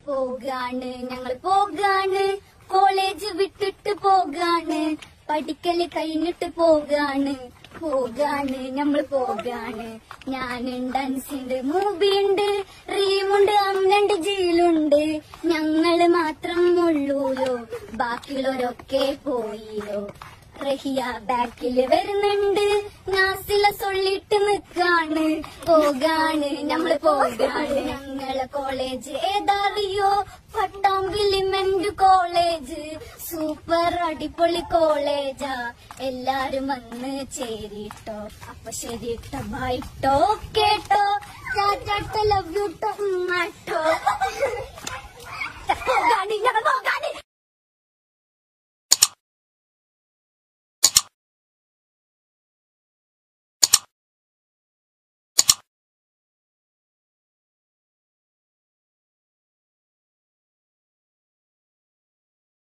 പോകാണ് ഞങ്ങൾ പോകാണ്, കോളേജ് വിട്ടിട്ട് പോകാണ്, പഠിക്കല് കഴിഞ്ഞിട്ട് പോകാണ്, പോകാണ് നമ്മൾ പോകാണ്. ഞാനുണ്ട്, അൻസിണ്ട്, മൂബിയുണ്ട്, റീമുണ്ട്, അമ്മണ്ട്, ജീലുണ്ട്. ഞങ്ങള് മാത്രം ഉള്ളൂലോ, ബാക്കിയുള്ളവരൊക്കെ പോയില്ലോ. റഹിയ ബാക്കില് വരുന്നുണ്ട്, നാസില സൊല്ലിട്ട് നിക്കാണ്, പോകാണ് നമ്മള് പോകാണ്. ഞങ്ങളെ കോളേജ് ഏതറിയോ? പട്ടാമ്പിലിമെന്റ് കോളേജ്, സൂപ്പർ അടിപൊളി കോളേജാ. എല്ലാരും വന്ന് ചേരിട്ടോ. അപ്പൊ ശരിട്ടോ, ബൈട്ടോ, കേട്ടോ, ടാറ്റാ, ലവ് യു ട്ടോ, മാട്ടോ.